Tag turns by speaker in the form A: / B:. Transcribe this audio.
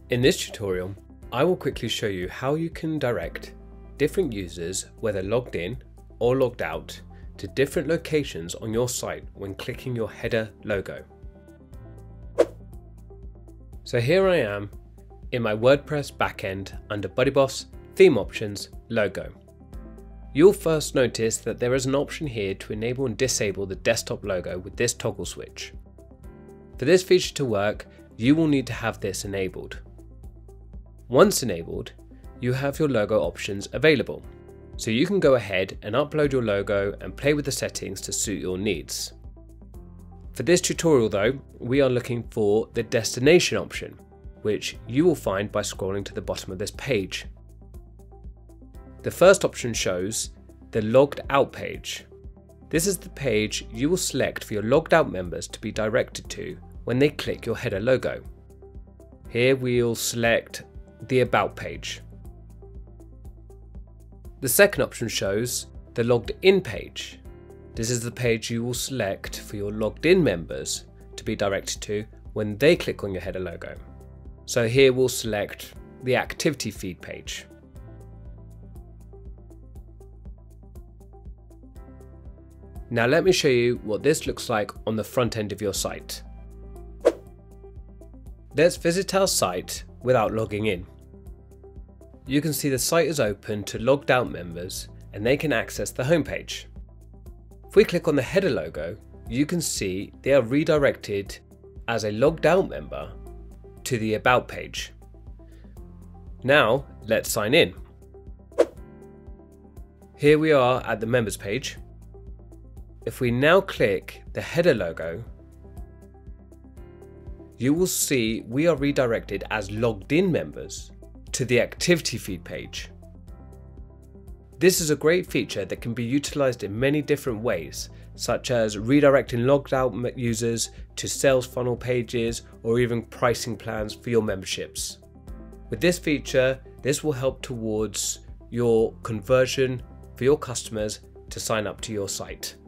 A: In this tutorial, I will quickly show you how you can direct different users, whether logged in or logged out, to different locations on your site when clicking your header logo. So here I am in my WordPress backend under BuddyBoss, Theme Options, Logo. You'll first notice that there is an option here to enable and disable the desktop logo with this toggle switch. For this feature to work, you will need to have this enabled. Once enabled, you have your logo options available, so you can go ahead and upload your logo and play with the settings to suit your needs. For this tutorial though, we are looking for the destination option, which you will find by scrolling to the bottom of this page. The first option shows the logged out page. This is the page you will select for your logged out members to be directed to when they click your header logo. Here we'll select the About page. The second option shows the logged in page. This is the page you will select for your logged in members to be directed to when they click on your header logo. So here we'll select the activity feed page. Now let me show you what this looks like on the front end of your site. Let's visit our site without logging in. You can see the site is open to logged out members and they can access the homepage. If we click on the header logo, you can see they are redirected as a logged out member to the About page. Now let's sign in. Here we are at the members page. If we now click the header logo, you will see we are redirected as logged in members to the activity feed page. This is a great feature that can be utilized in many different ways, such as redirecting logged out users to sales funnel pages or even pricing plans for your memberships. With this feature, this will help towards your conversion for your customers to sign up to your site.